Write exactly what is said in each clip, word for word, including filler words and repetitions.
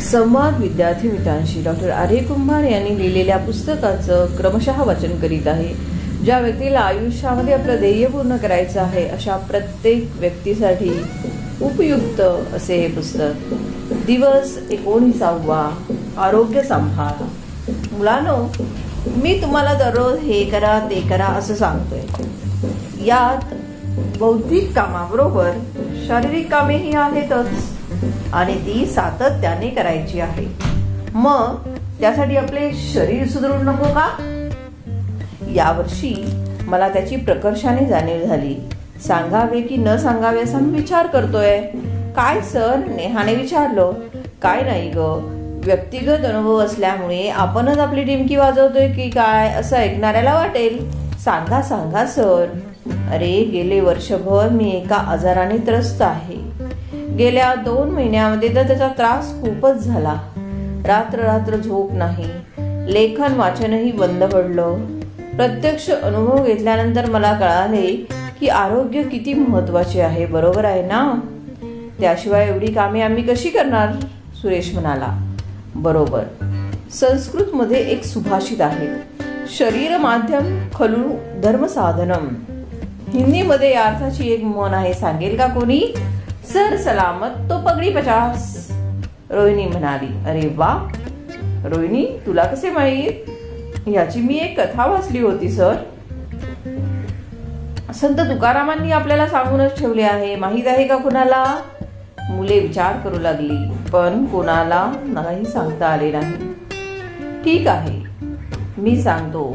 संवाद विद्यार्थी मित्रांशी डॉक्टर आर्य कुंभार यांनी लिहिलेल्या पुस्तकाचं क्रमशः वाचन करीत आहे। ज्या व्यक्तीला आयुष्यामध्ये आपलं ध्येय पूर्ण करायचं आहे अशा प्रत्येक व्यक्तीसाठी उपयुक्त असे हे पुस्तक। दिवस एकोणीसावा, आरोग्य सांभाळा। मुलांनो, मी तुम्हाला दररोज हे करा ते करा असं सांगतोय। यात बौद्धिक कामाबरोबर शारीरिक कामेही आहेतच आणि ती सातत्याने करायची आहे। मग त्यासाठी आपले शरीर सुधारून नको का? यावर्षी मला त्याची प्रकर्षाने जाणीव झाली। सांगावे की न सांगावे असा मी विचार करतोय। काय सर? नेहाने विचारलं। काय नाही ग, व्यक्तिगत अनुभव असल्यामुळे आपणच आपली टिमकी वाजवतोय की काय असं ऐकणाऱ्याला वाटेल। सांगा सांगा सर। अरे, गेले वर्षभर मी एका आजाराने त्रस्त आहे। गेल्या दोन महिन्यामध्ये तर त्याचा त्रास खूपच झाला। रात्र रात्र झोप नाही, लेखन वाचनही बंद पडलं। प्रत्यक्ष अनुभव घेतल्यानंतर मला कळाले की आरोग्य किती महत्वाचे आहे, बरोबर आहे ना? त्याशिवाय एवढी कामे आम्ही कशी करणार? सुरेश म्हणाला। बरोबर। संस्कृत मध्ये एक सुभाषित आहे, शरीर माध्यम खलु धर्म साधनम। हिंदी मध्ये या अर्थाची एक म्हण आहे, सांगेल का कोणी? सर सलामत तो पगडी पचास। रोहिणी म्हणाली। अरे वा रोहिणी, तुला कसे माहीत? याची मी एक कथा वाचली होती सर। संत तुकारामांनी आपल्याला सांगूनच ठेवले आहे, माहीत आहे का कुणाला? मुले विचार करू लागली, पण कोणाला नाही सांगता आले नाही। ठीक आहे, मी सांगतो।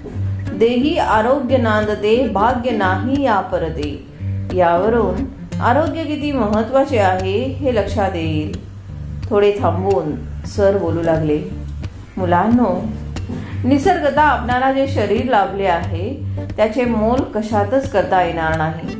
देही आरोग्य नांदते, भाग्य नाही या परते। यावरून आरोग्य किती महत्वाचे आहे हे लक्षात येईल। थोडे थांबून सर बोलू लागले। मुलांनो, निसर्गतः आपणाला जे शरीर लाभले आहे त्याचे मोल कशातच करता येणार नाही।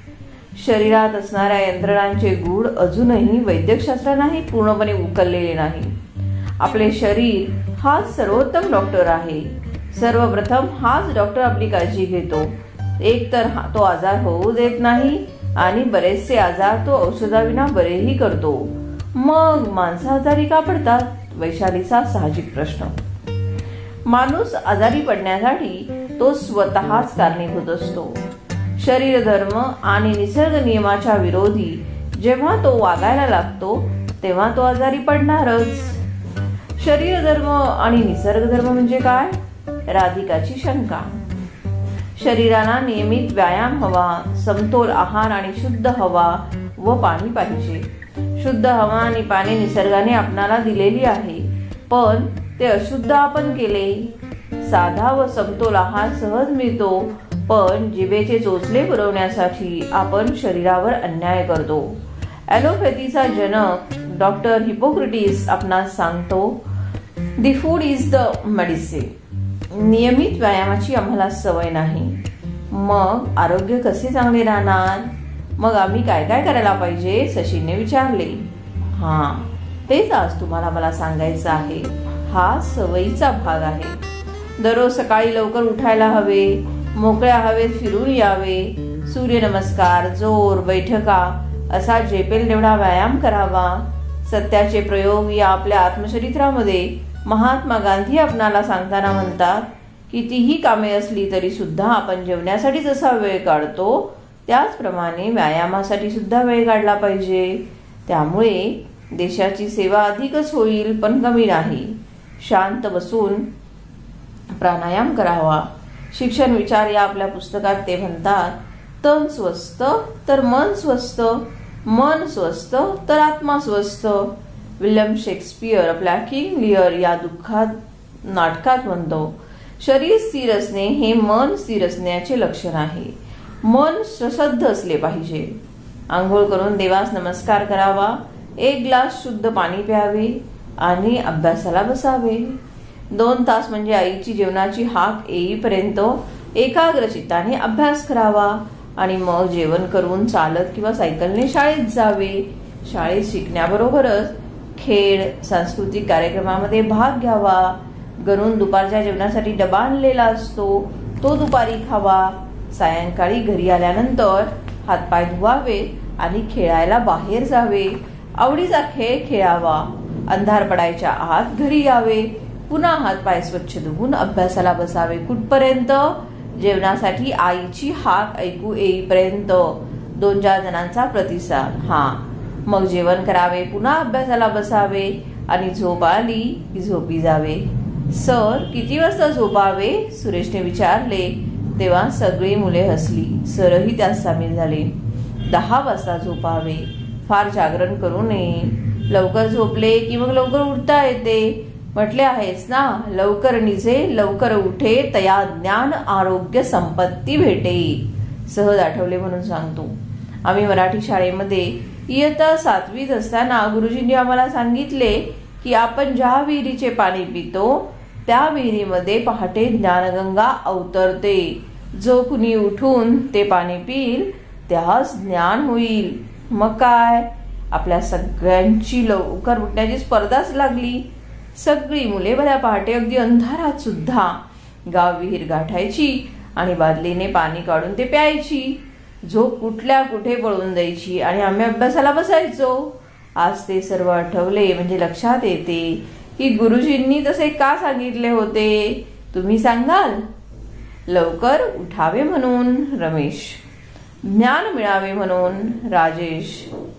शरीरात असणाऱ्या यंत्रणांचे गूढ अजूनही वैद्यकशास्त्राने पूर्णपणे उकललेले नाही। आपले शरीर हाच सर्वोत्तम डॉक्टर आहे। सर्वप्रथम हाच डॉक्टर आपली काळजी घेतो। एक तर तो आजार होऊ देत नाही आणि बरेचसे आजार तो औषधाविना बरेही करतो। मग माणसं आजारी का पडतात? वैशालीचा साहजिक प्रश्न। माणूस आजारी पडण्यासाठी तो स्वतःच कारणीभूत असतो। शरीर धर्म आणि निसर्ग नियमाच्या विरोधी जेव्हा तो वागायला लागतो तेव्हा तो आजारी पडणारच। शरीर धर्म आणि निसर्ग धर्म म्हणजे काय? राधिकाची शंका। शरीराला नियमित व्यायाम हवा, समतोल आहार आणि शुद्ध हवा व पाणी पाहिजे। शुद्ध हवा आणि पाणी निसर्गाने आपणाला दिलेली आहे, पण ते अशुद्ध आपण केले। साधा व समतोल आहार सहज मिळतो, पण जिभेचे चोचले पुरवण्यासाठी आपण शरीरावर अन्याय करतो। ॲलोपॅथीचा जनक डॉक्टर हिपोक्रेटिस आपणास सांगतो, the food is the medicine. नियमित व्यायामाची आम्हाला सवय नाही, मग आरोग्य कसे चांगले राहणार? मग आम्ही काय काय करायला पाहिजे? सचिनने विचारले। हा, तेच आज तुम्हाला मला सांगायचं आहे। हा सवयीचा भाग आहे। दररोज सकाळी लवकर उठायला हवे, मोकळ्या हवेत फिरून यावे, सूर्यनमस्कार, जोर, बैठका असा झेपेल तेवढा व्यायाम करावा। सत्याचे प्रयोग या आपल्या आत्मचरित्रामध्ये महात्मा गांधी आपणाला सांगताना म्हणतात, कितीही कामे असली तरी सुद्धा आपण जेवण्यासाठी जसा वेळ काढतो त्याचप्रमाणे व्यायामासाठी सुद्धा वेळ काढला पाहिजे। त्यामुळे देशाची सेवा अधिकच होईल, पण कमी नाही। शांत बसून प्राणायाम करावा। शिक्षण विचार या आपल्या पुस्तकात ते म्हणतात, तन स्वस्थ तर मन स्वस्थ, मन स्वस्थ तर आत्मा स्वस्थ। विल्यम शेक्सपियर आपल्या किंग लिअर या दुःखात नाटकात म्हणतो, शरीर स्थिर असणे हे मन स्थिर असण्याचे लक्षण आहे। मन सशुद्ध असले पाहिजे। आंघोळ करून देवास नमस्कार करावा, एक ग्लास शुद्ध पाणी प्यावे आणि अभ्यासाला बसावे। दोन तास म्हणजे आईची जेवणाची हाक येईपर्यंत एकाग्र चित्ताने अभ्यास करावा आणि मग जेवण करून चालत किंवा सायकलने शाळेत जावे। शाळेत शिकण्याबरोबरच खेळ, सांस्कृतिक कार्यक्रमामध्ये भाग घ्यावा। घरून दुपारच्या जेवणासाठी डबा आणलेला असतो, तो दुपारी खावा। सायंकाळी घरी आल्यानंतर हातपाय धुवावे आणि खेळायला बाहेर जावे। आवडीचा खेळ खेळावा। अंधार पडायच्या आत घरी यावे, पुन्हा हात पाय स्वच्छ धुवून अभ्यासाला बसावे. कुठपर्यंत? जेवणासाठी आईची हाक ऐकू येईपर्यंत. दोन चार जणांचा प्रतिसाद. हा, मग जेवण करावे, पुन्हा अभ्यासाला बसावे आणि झोप आली की झोपी जावे. सर, किती वाजता झोपावे? सुरेशने विचारले. तेव्हा सगळी मुले हसली. सरही त्यात सामील झाले. दहा वाजता झोपावे, फार जागरण करू नये. लवकर झोपले की मग लवकर उठता येते. म्हटले आहेस ना, लवकर निजे लवकर उठे तया ज्ञान आरोग्य संपत्ती भेटे. सहज आठवले म्हणून सांगतो. आम्ही मराठी शाळेमध्ये इयत्ता सातवीत असताना गुरुजींनी आम्हाला सांगितले की आपण ज्या विहिरीचे पाणी पितो त्या विहिरीमध्ये पहाटे ज्ञानगंगा अवतरते. जो कुणी उठून ते पाणी पिईल त्यास ज्ञान होईल. मग काय, आपल्या सगळ्यांची लवकर उठण्याची स्पर्धाच लागली. सगळी मुले भल्या पहाटे अगदी अंधारात सुद्धा गाव विहीर गाठायची आणि बादलीने पाणी काढून ते प्यायची. झोप कुठल्या कुठे पळून जायची आणि आम्ही अभ्यासाला बसायचो. आज ते सर्व आठवले म्हणजे लक्षात येते की गुरुजींनी तसे का सांगितले होते. तुम्ही सांगाल? लवकर उठावे म्हणून रमेश, ज्ञान मिळावे म्हणून राजेश,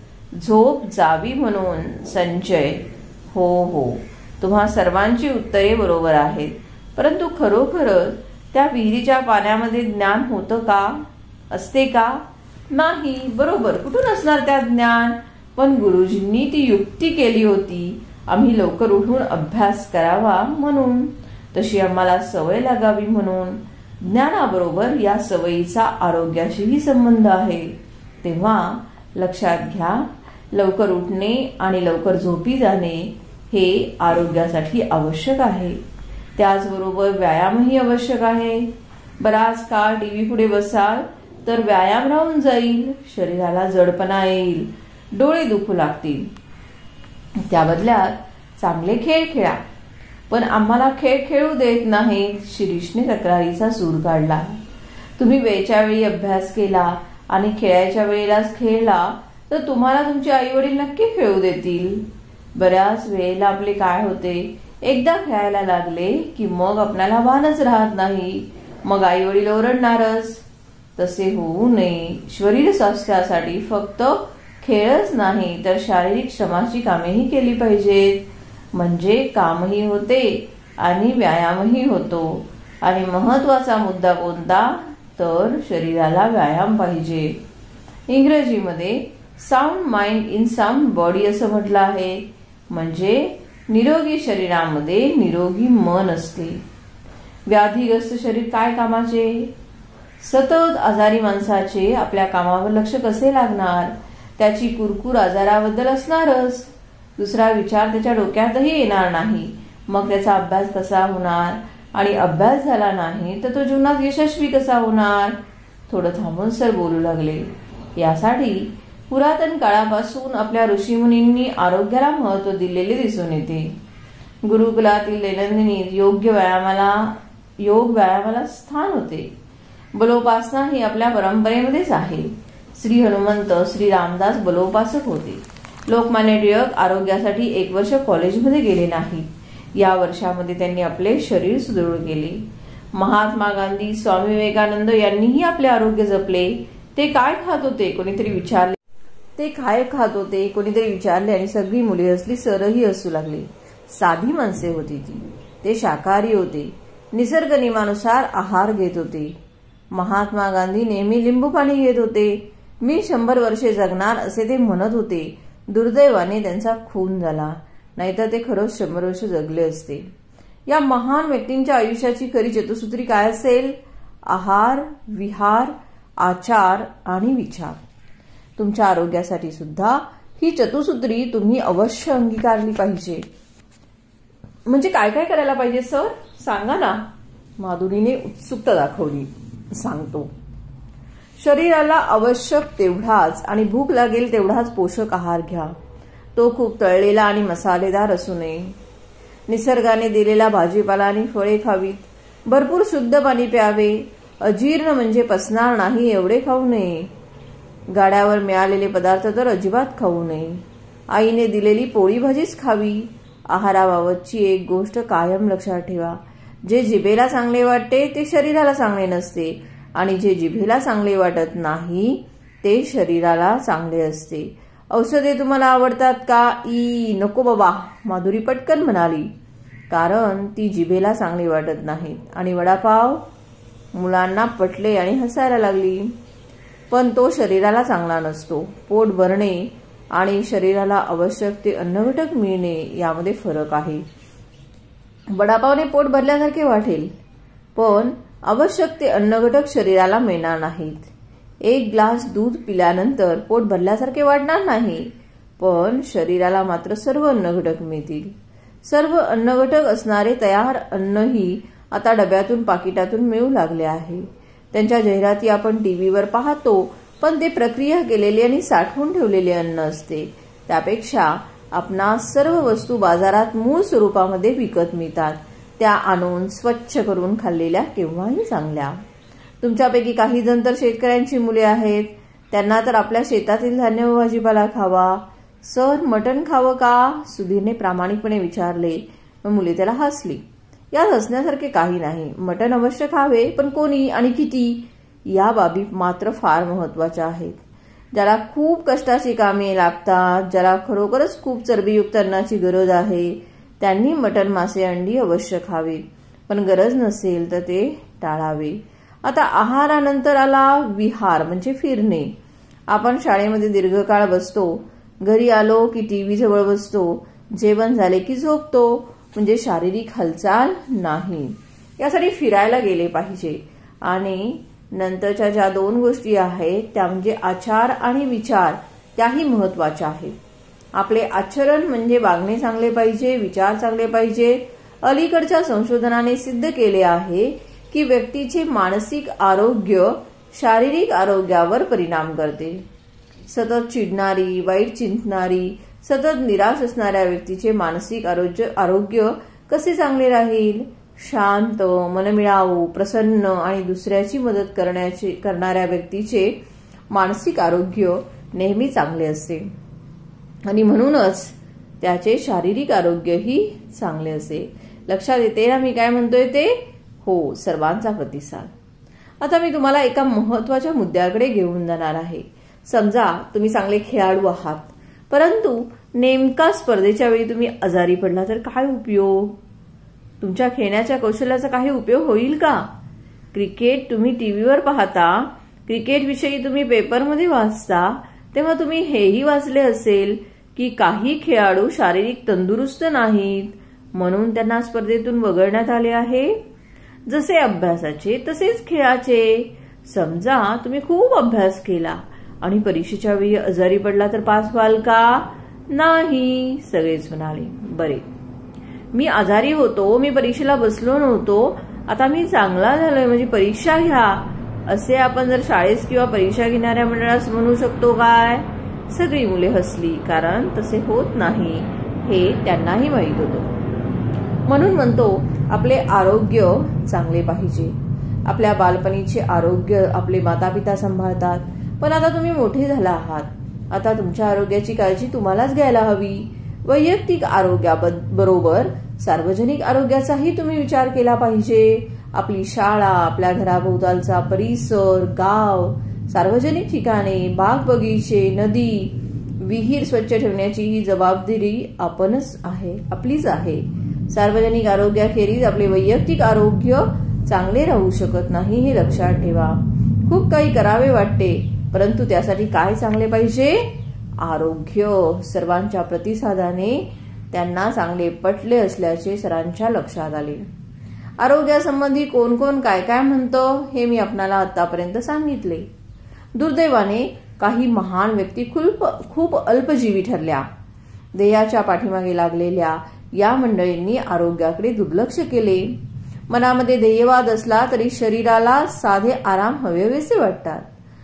झोप जावी म्हणून संजय. हो हो, तुम्हा सर्वांची उत्तरे बरोबर आहेत. परंतु खरोखरच त्या विहिरीच्या पाण्यामध्ये ज्ञान होतं का? असते का? नाही. बरोबर, कुठून असणार त्या ज्ञान? पण गुरुजींनी ती युक्ती केली होती, आम्ही लवकर उठून अभ्यास करावा म्हणून, तशी आम्हाला सवय लागावी म्हणून. ज्ञानाबरोबर या सवयीचा आरोग्याशीही संबंध आहे. तेव्हा लक्षात घ्या, लवकर उठणे आणि लवकर झोपी जाणे हे आरोग्यासाठी आवश्यक आहे. त्याचबरोबर व्यायामही आवश्यक आहे. बराच काळ टीव्ही पुढे बसाल तर व्यायाम राहून जाईल, शरीराला जडपणा येईल, डोळे दुखू लागतील. त्या बदल्यात चांगले खेळ खेळा. पण आम्हाला खेळ खेळू देत नाहीत, शिरीषने तक्रारीचा सूर काढला. तुम्ही वेळच्या वेळी अभ्यास केला आणि खेळायच्या वेळेलाच खेळला तर तुम्हाला तुमचे आई वडील नक्की खेळू देतील. बऱ्याच वेळेला आपले काय होते, एकदा खेळायला लागले की मग आपल्याला भानच राहत नाही, मग आई वडील ओरडणारच. तसे होऊ नये. शरीर स्वास्थ्यासाठी फक्त खेळच नाही तर शारीरिक श्रमाची कामेही केली पाहिजेत. म्हणजे कामही होते आणि व्यायामही होतो. आणि महत्वाचा मुद्दा कोणता, तर शरीराला व्यायाम पाहिजे. इंग्रजीमध्ये sound mind in sound body असं म्हटलं आहे. म्हणजे निरोगी शरीरामध्ये निरोगी मन असते. व्याधीग्रस्त शरीर काय कामाचे? सतत आजारी माणसाचे आपल्या कामावर लक्ष कसे लागणार? त्याची कुरकुर आजाराबद्दल असणारच. दुसरा विचार त्याच्या डोक्यातही येणार नाही. मग त्याचा अभ्यास कसा होणार? आणि अभ्यास झाला नाही तर तो जीवनात यशस्वी कसा होणार? थोडं थांबून सर बोलू लागले. यासाठी पुरातन काळापासून आपल्या ऋषीमुनींनी आरोग्याला महत्व दिलेले दिसून येते. गुरुकुलातील दैनंदिनीत योग्य व्यायामाला योग व्यायामाला स्थान होते. बलोपासना ही आपल्या परंपरेमध्येच आहे. श्री हनुमंत, श्री रामदास बलोपासक होते. लोकमान्य टिळक आरोग्यासाठी एक वर्ष कॉलेजमध्ये गेले नाही. या वर्षामध्ये त्यांनी आपले शरीर सुदृढ केले. महात्मा गांधी, स्वामी विवेकानंद यांनीही आपले आरोग्य जपले. ते काय खात होते कोणीतरी विचारले. ते काय खात होते कोणीतरी विचारले आणि सगळी मुले हसली. सरही हसू लागले. साधी माणसे होती ती. ते शाकाहारी होते. निसर्ग नियमानुसार आहार घेत होते. महात्मा गांधी नेहमी लिंबू पाणी घेत होते. मी शंभर वर्षे जगणार असे ते म्हणत होते. दुर्दैवाने त्यांचा खून झाला, नाहीतर ते खरंच शंभर वर्ष जगले असते. या महान व्यक्तींच्या आयुष्याची खरी चतुसूत्री काय असेल? आहार, विहार, आचार आणि विचार. तुमच्या आरोग्यासाठी सुद्धा ही चतुसूत्री तुम्ही अवश्य अंगीकारली पाहिजे. म्हणजे काय काय करायला पाहिजे सर, सांगा ना. माधुरीने उत्सुकता दाखवली. सांगतो. शरीराला आवश्यक तेवढाच आणि भूक लागेल तेवढाच पोषक आहार घ्या. तो खूप तळलेला आणि मसालेदार असू नये. निसर्गाने दिलेला भाजीपाला आणि फळे खावीत. भरपूर शुद्ध पाणी प्यावे. अजीर्ण म्हणजे पचणार नाही एवढे खाऊ नये. गाड्यावर मिळालेले पदार्थ तर अजिबात खाऊ नये. आईने दिलेली पोळी भाजीच खावी. आहाराबाबतची एक गोष्ट कायम लक्षात ठेवा. जे जिभेला चांगले वाटते ते शरीराला चांगले नसते आणि जे जिभेला चांगले वाटत नाही ते शरीराला चांगले असते. औषधे तुम्हाला आवडतात का? ई नको बाबा, माधुरी पटकन म्हणाली, कारण ती जिभेला चांगली वाटत नाहीत. आणि वडापाव? मुलांना पटले आणि हसायला लागली. पण तो शरीराला चांगला नसतो. पोट भरणे आणि शरीराला आवश्यक ते अन्नघटक मिळणे यामध्ये फरक आहे. वडापावने पोट भरल्यासारखे वाटेल, पण आवश्यक ते अन्नघटक शरीराला मिळणार नाहीत. एक ग्लास दूध पिल्यानंतर पोट भरल्यासारखे वाटणार नाही, पण शरीराला मात्र सर्व अन्नघटक मिळतील. सर्व अन्नघटक असणारे तयार अन्नही आता डब्यातून पाकिटातून मिळू लागले आहे. त्यांच्या जाहिराती आपण टीव्हीवर पाहतो, पण ते प्रक्रिया केलेले आणि साठवून ठेवलेले अन्न असते. त्यापेक्षा आपणास सर्व वस्तू बाजारात मूळ स्वरूपामध्ये विकत मिळतात. त्या आणून स्वच्छ करून खाल्लेल्या केव्हाही चांगल्या. तुमच्यापैकी काही जण तर शेतकऱ्यांची मुले आहेत. त्यांना तर आपल्या शेतातील धान्य व भाजीपाला खावा. सर, मटण खावं का? सुधीरने प्रामाणिकपणे विचारले. मुले त्याला हसली. यात हसण्यासारखे काही नाही. मटण अवश्य खावे, पण कोणी आणि किती या बाबी मात्र फार महत्वाच्या आहेत. ज्याला खूप कष्टाची कामे लागतात, ज्याला खरोखरच खूप चरबीयुक्त अन्नाची गरज आहे, त्यांनी मटण, मासे, अंडी अवश्य खावे. पण गरज नसेल तर ते टाळावे. आता आहारानंतर आला विहार म्हणजे फिरणे. आपण शाळेमध्ये दीर्घकाळ बसतो, घरी आलो की टीव्ही जवळ बसतो, जेवण झाले की झोपतो, म्हणजे शारीरिक हालचाल नाही. यासाठी फिरायला गेले पाहिजे. आणि नंतरच्या ज्या दोन गोष्टी आहेत त्या म्हणजे आचार आणि विचार, त्याही महत्वाच्या आहेत. आपले आचरण म्हणजे वागणे चांगले पाहिजे, विचार चांगले पाहिजे. अलीकडच्या संशोधनाने सिद्ध केले आहे की व्यक्तीचे मानसिक आरोग्य शारीरिक आरोग्यावर परिणाम करते. सतत चिडणारी, वाईट चिंतणारी, सतत निराश असणाऱ्या व्यक्तीचे मानसिक आरोग्य आरोग्य कसे चांगले राहील? शांत, मनमिळावू, प्रसन्न आणि दुसऱ्याची मदत करण्याचे करणाऱ्या व्यक्तीचे मानसिक आरोग्य नेहमी चांगले असते आणि म्हणूनच त्याचे शारीरिक आरोग्यही चांगले असते. लक्षात येते ना मी काय म्हणतोय ते? हो, सर्वांचा प्रतिसाद. आता मी तुम्हाला एका महत्वाच्या मुद्द्याकडे घेऊन जाणार आहे. समजा तुम्ही चांगले खेळाडू आहात, परंतु नेमका स्पर्धेच्या वेळी तुम्ही आजारी पडला तर काय उपयोग? तुमच्या खेळण्याच्या कौशल्याचा काही उपयोग होईल का? क्रिकेट तुम्ही टीव्हीवर पाहता, क्रिकेटविषयी तुम्ही पेपरमध्ये वाचता, तेव्हा तुम्ही हेही वाचले असेल की काही खेळाडू शारीरिक तंदुरुस्त नाहीत, म्हणून त्यांना स्पर्धेतून वगळण्यात आले आहे. जसे अभ्यासाचे तसेच खेळाचे. समजा तुम्ही खूप अभ्यास केला आणि परीक्षेच्या वेळी आजारी पडला तर पास व्हाल का? नाही. सगळेच म्हणाले, बरे, मी आजारी होतो, मी परीक्षेला बसलो नव्हतो, आता मी चांगला झालोय म्हणजे परीक्षा घ्या, असे आपण जर शाळेत किंवा परीक्षा घेणाऱ्या मंडळास म्हणू शकतो काय? सगळी मुले हसली, कारण तसे होत नाही हे त्यांनाही माहीत होतं. म्हणून म्हणतो आपले आरोग्य चांगले पाहिजे. आपल्या बालपणीचे आरोग्य आपले मातापिता सांभाळतात, पण आता तुम्ही मोठे झाला आहात. आता तुमच्या आरोग्याची काळजी तुम्हालाच घ्यायला हवी. वैयक्तिक आरोग्याबरोबर सार्वजनिक आरोग्याचाही तुम्ही विचार केला पाहिजे. आपली शाळा, आपल्या घराभोवतालचा परिसर, गाव, सार्वजनिक ठिकाणे, बाग बगीचे, नदी, विहीर स्वच्छ ठेवण्याची ही जबाबदारी आपणच आहे आपलीच आहे. सार्वजनिक आरोग्याखेरीज आपले वैयक्तिक आरोग्य चांगले राहू शकत नाही, हे लक्षात ठेवा. खूप काही करावे वाटते, परंतु त्यासाठी काय चांगले पाहिजे? आरोग्य. सर्वांच्या प्रतिसादाने त्यांना चांगले पटले असल्याचे सरांच्या लक्षात आले. आरोग्यासंबंधी कोण कोण काय काय म्हणतं हे मी आपणाला आतापर्यंत सांगितले. दुर्दैवाने काही महान व्यक्ती खूप खूप अल्पजीवी ठरल्या. ध्येयाच्या पाठीमागे लागलेल्या या मंडळींनी आरोग्याकडे दुर्लक्ष केले. मनामध्ये ध्येयवाद असला तरी शरीराला साधे आराम हवेवेसे वाटतात.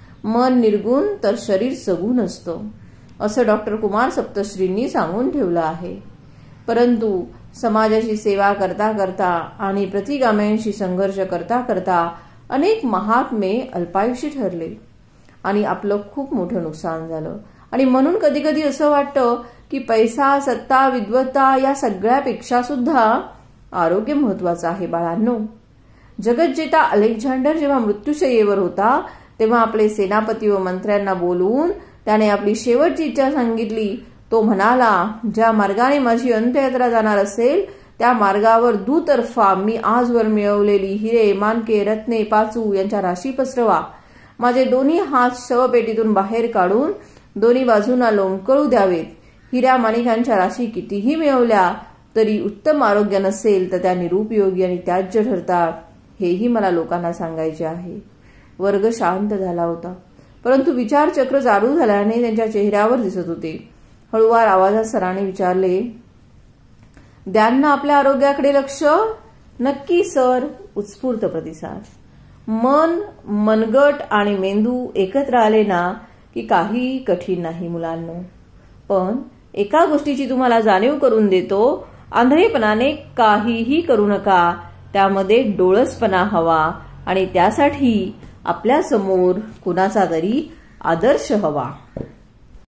मन निर्गुण तर शरीर सगुण असतं, असं डॉक्टर कुमार सप्तश्रींनी सांगून ठेवलं आहे. परंतु समाजाची सेवा करता करता आणि प्रतिगाम्यांशी संघर्ष करता करता अनेक महात्मे अल्पायुषी ठरले आणि आपलं खूप मोठं नुकसान झालं. आणि म्हणून कधी कधी असं वाटतं की पैसा, सत्ता, विद्वत्ता या सगळ्यापेक्षा सुद्धा आरोग्य महत्वाचं आहे बाळांनो. जगज्जेता अलेक्झांडर जेव्हा मृत्यूशय्येवर होता तेव्हा आपले सेनापती व मंत्र्यांना बोलवून त्याने आपली शेवटची इच्छा सांगितली. तो म्हणाला, ज्या मार्गाने माझी अंत्ययात्रा जाणार असेल त्या मार्गावर दुतर्फा मी आजवर मिळवलेली हिरे, माणके, रत्ने, पाचू यांच्या राशी पसरवा. माझे दोन्ही हात शवपेटीतून बाहेर काढून दोन्ही बाजूंना लोंबकळू द्यावेत. हिऱ्या माणिकांच्या राशी कितीही मिळवल्या तरी उत्तम आरोग्य नसेल तर त्या निरुपयोगी आणि त्याज्य ठरतात, हेही मला लोकांना सांगायचे आहे. वर्ग शांत झाला होता, परंतु विचारचक्र चालू झाल्याने त्यांच्या चेहऱ्यावर दिसत होते. हळुवार आवाजात सरांनी विचारले, द्यान ना आपल्या आरोग्याकडे लक्ष? नक्की सर, उत्स्फूर्त प्रतिसाद. मन, मनगट आणि मेंदू एकत्र आले ना की काही कठीण नाही मुलांनो. पण एका गोष्टीची तुम्हाला जाणीव करून देतो, आंधळेपणाने काहीही करू नका. त्यामध्ये डोळसपणा हवा आणि त्यासाठी आपल्या समोर कुणाचा तरी आदर्श हवा.